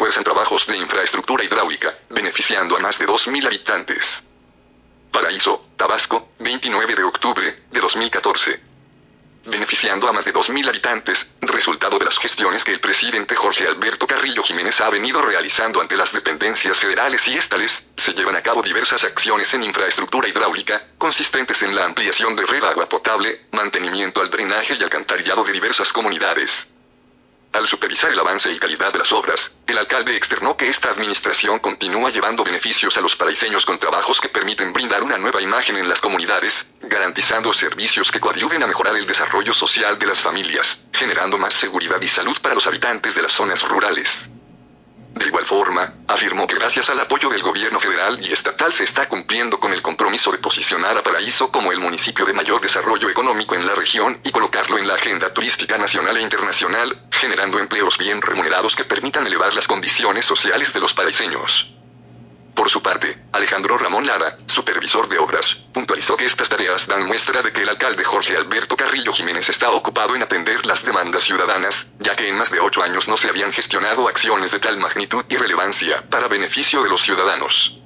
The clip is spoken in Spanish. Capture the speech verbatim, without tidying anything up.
refuerzan trabajos de infraestructura hidráulica, beneficiando a más de dos mil habitantes. Paraíso, Tabasco, veintinueve de octubre de dos mil catorce. Beneficiando a más de dos mil habitantes, resultado de las gestiones que el presidente Jorge Alberto Carrillo Jiménez ha venido realizando ante las dependencias federales y estatales, se llevan a cabo diversas acciones en infraestructura hidráulica, consistentes en la ampliación de red de agua potable, mantenimiento al drenaje y alcantarillado de diversas comunidades. Al supervisar el avance y calidad de las obras, el alcalde externó que esta administración continúa llevando beneficios a los paraiseños con trabajos que permiten brindar una nueva imagen en las comunidades, garantizando servicios que coadyuven a mejorar el desarrollo social de las familias, generando más seguridad y salud para los habitantes de las zonas rurales. De igual forma, afirmó que gracias al apoyo del gobierno federal y estatal se está cumpliendo con el compromiso de posicionar a Paraíso como el municipio de mayor desarrollo económico en la región y colocarlo en la agenda turística nacional e internacional, generando empleos bien remunerados que permitan elevar las condiciones sociales de los paraiseños. Por su parte, Alejandro Ramón Lara, supervisor de obras, puntualizó que estas tareas dan muestra de que el alcalde Jorge Alberto Carrillo Jiménez está ocupado en atender las demandas ciudadanas, ya que en más de ocho años no se habían gestionado acciones de tal magnitud y relevancia para beneficio de los ciudadanos.